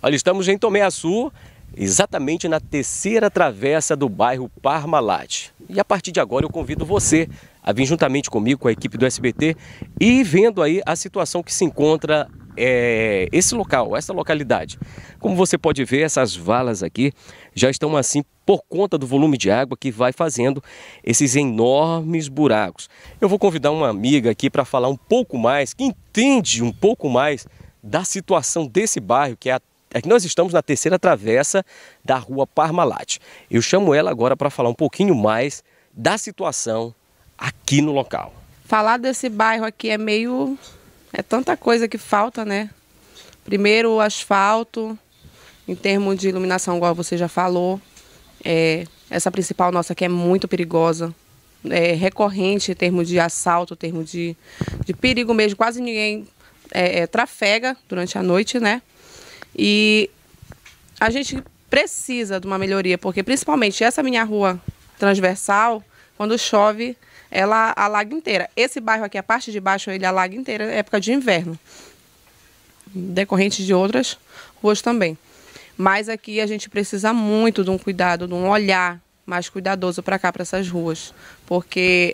Olha, estamos em Tomé Açu, exatamente na terceira travessa do bairro Parmalat. E a partir de agora eu convido você a vir juntamente comigo, com a equipe do SBT, e vendo aí a situação que se encontra esse local, essa localidade. Como você pode ver, essas valas aqui já estão assim por conta do volume de água que vai fazendo esses enormes buracos. Eu vou convidar uma amiga aqui para falar um pouco mais, que entende um pouco mais da situação desse bairro, que nós estamos na terceira travessa da rua Parmalat. Eu chamo ela agora para falar um pouquinho mais da situação aqui no local. Falar desse bairro aqui é tanta coisa que falta, né? Primeiro o asfalto, em termos de iluminação, igual você já falou. Essa principal nossa aqui é muito perigosa. É recorrente em termos de assalto, em termos de perigo mesmo. Quase ninguém trafega durante a noite, né? E a gente precisa de uma melhoria, porque principalmente essa minha rua transversal, quando chove, ela alaga inteira. Esse bairro aqui, a parte de baixo, ele alaga inteira, é época de inverno. Decorrente de outras ruas também. Mas aqui a gente precisa muito de um cuidado, de um olhar mais cuidadoso para cá, para essas ruas. Porque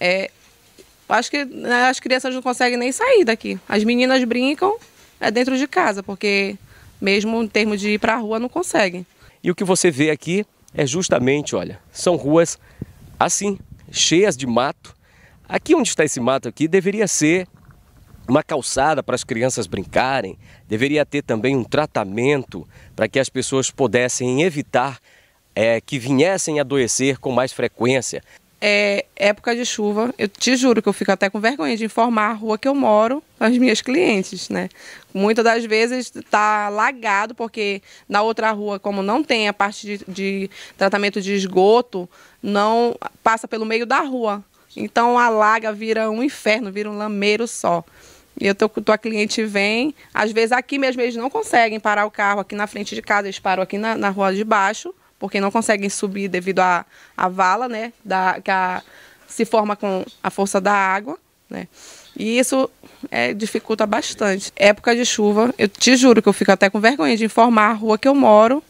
acho que as crianças não conseguem nem sair daqui. As meninas brincam dentro de casa, porque mesmo em termos de ir para a rua não conseguem. E o que você vê aqui é justamente, olha, são ruas assim, cheias de mato. Aqui onde está esse mato aqui deveria ser uma calçada para as crianças brincarem, deveria ter também um tratamento para que as pessoas pudessem evitar que viessem a adoecer com mais frequência. Época de chuva, eu te juro que eu fico até com vergonha de informar a rua que eu moro às minhas clientes, né? Muitas das vezes está alagado, porque na outra rua, como não tem a parte de tratamento de esgoto, não passa pelo meio da rua. Então alaga, vira um inferno, vira um lameiro só. E tua cliente vem, às vezes aqui mesmo eles não conseguem parar o carro aqui na frente de casa, eles param aqui na rua de baixo, porque não conseguem subir devido à vala, né, que se forma com a força da água, né, e isso dificulta bastante. Época de chuva, eu te juro que eu fico até com vergonha de informar a rua que eu moro.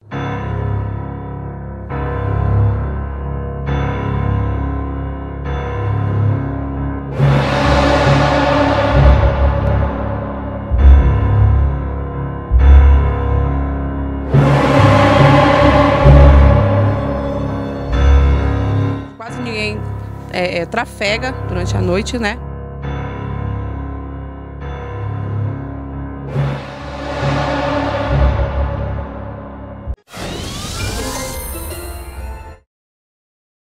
Quase ninguém trafega durante a noite, né?